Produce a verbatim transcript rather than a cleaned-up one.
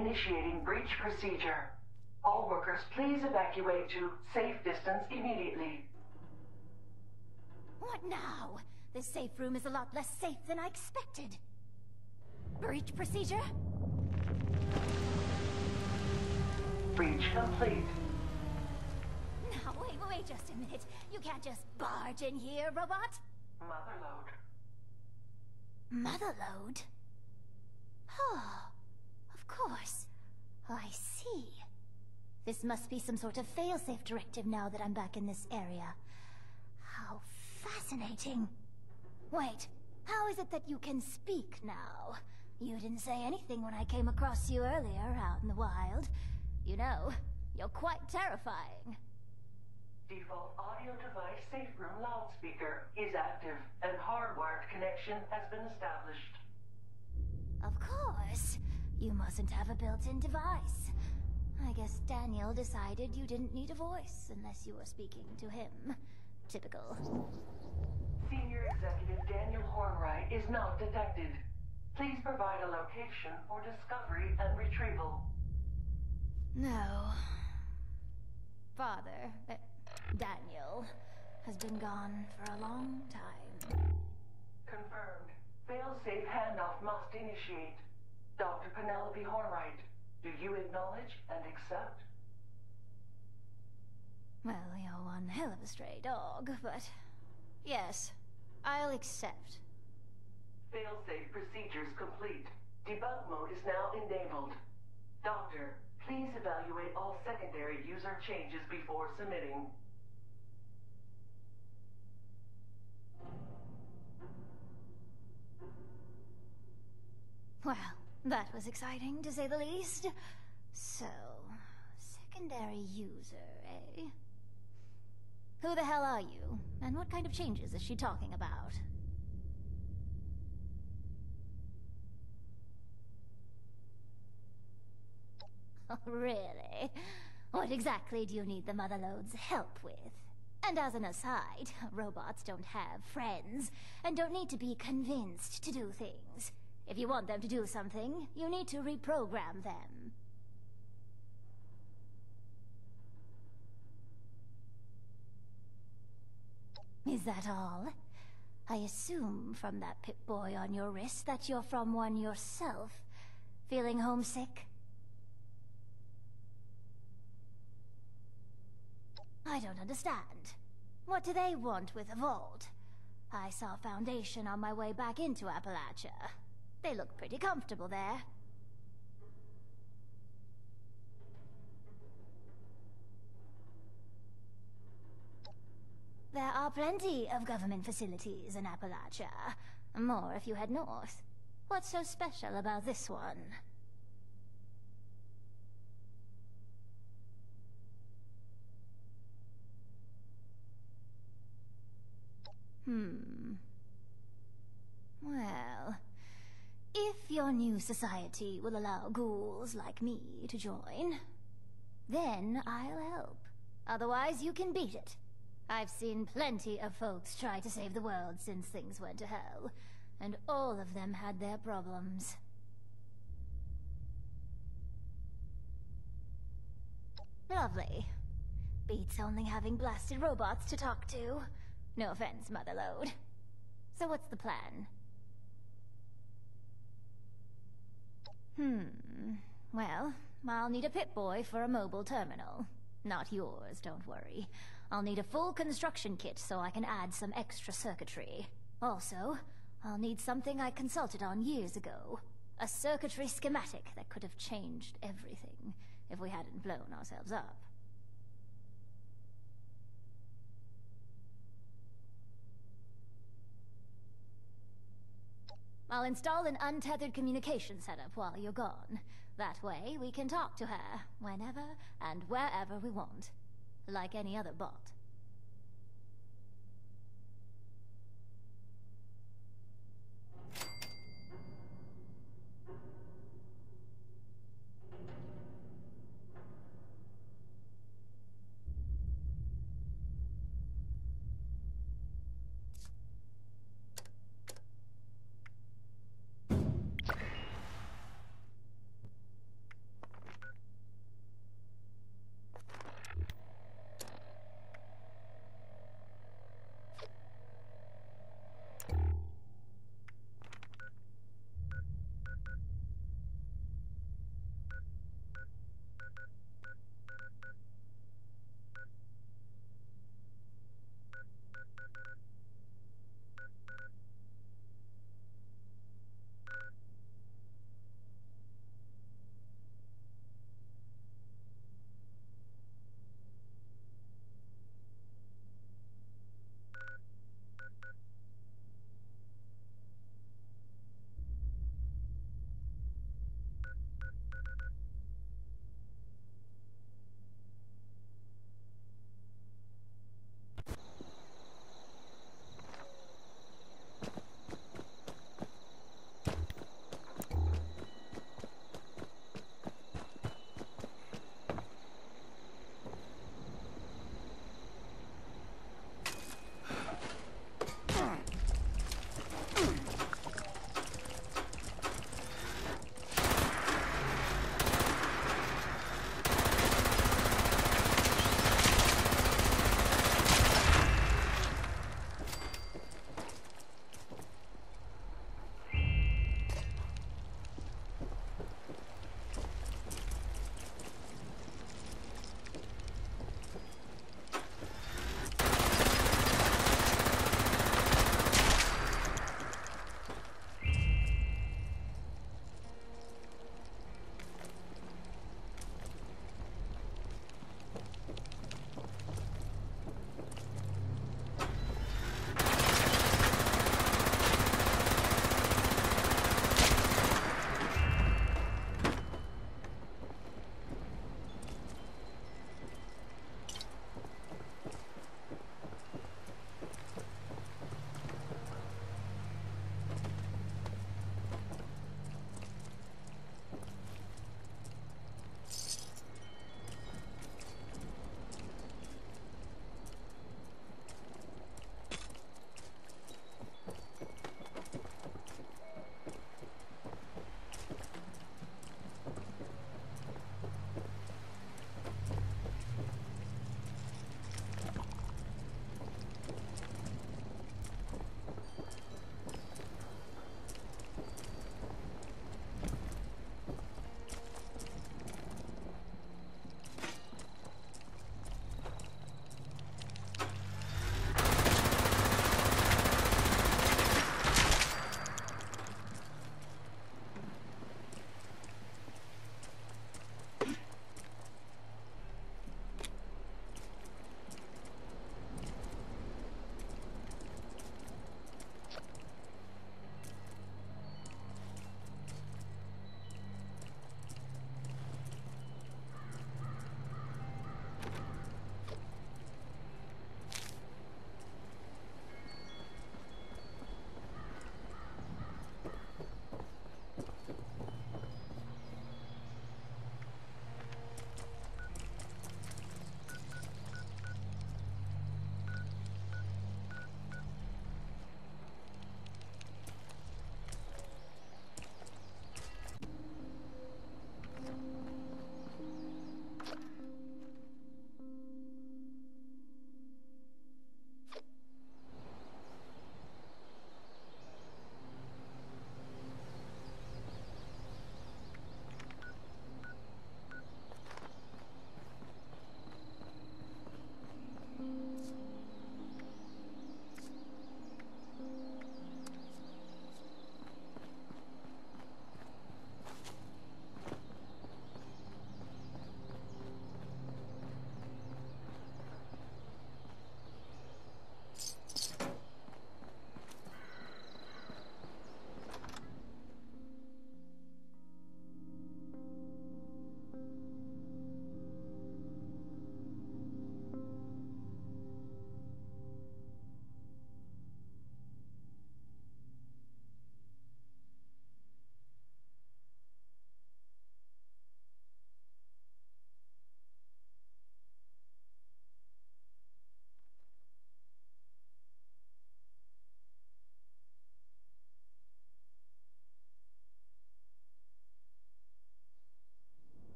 initiating breach procedure. All workers, please evacuate to safe distance immediately. What now? This safe room is a lot less safe than I expected. Breach procedure? Breach complete. Now, wait, wait just a minute. You can't just barge in here, robot. Motherload. Motherload? Oh, of course. I see. This must be some sort of failsafe directive now that I'm back in this area. How fascinating. Wait, how is it that you can speak now? You didn't say anything when I came across you earlier out in the wild. You know, you're quite terrifying. Default audio device safe room loudspeaker is active and hardwired connection has been established. Of course. You mustn't have a built-in device. I guess Daniel decided you didn't need a voice unless you were speaking to him. Typical. Senior Executive Daniel Hornwright is not detected. Please provide a location for discovery and retrieval. No. Father, uh, Daniel, has been gone for a long time. Confirmed. Failsafe handoff must initiate. Doctor Penelope Hornwright, do you acknowledge and accept? Well, you're one hell of a stray dog, but... yes, I'll accept. Failsafe procedures complete. Debug mode is now enabled. Doctor, please evaluate all secondary user changes before submitting. Well, that was exciting, to say the least. So, secondary user, eh? Who the hell are you? And what kind of changes is she talking about? Oh, really? What exactly do you need the Motherload's help with? And as an aside, robots don't have friends, and don't need to be convinced to do things. If you want them to do something, you need to reprogram them. Is that all? I assume from that Pip-Boy on your wrist that you're from one yourself. Feeling homesick? I don't understand. What do they want with a vault? I saw Foundation on my way back into Appalachia. They look pretty comfortable there. There are plenty of government facilities in Appalachia. More if you head north. What's so special about this one? Hmm. Well, if your new society will allow ghouls like me to join, then I'll help. Otherwise, you can beat it. I've seen plenty of folks try to save the world since things went to hell, and all of them had their problems. Lovely. Beats only having blasted robots to talk to. No offense, Motherload. So what's the plan? Hmm. Well, I'll need a Pip-Boy for a mobile terminal. Not yours, don't worry. I'll need a full construction kit so I can add some extra circuitry. Also, I'll need something I consulted on years ago. A circuitry schematic that could have changed everything if we hadn't blown ourselves up. I'll install an untethered communication setup while you're gone. That way, we can talk to her whenever and wherever we want. Like any other bot.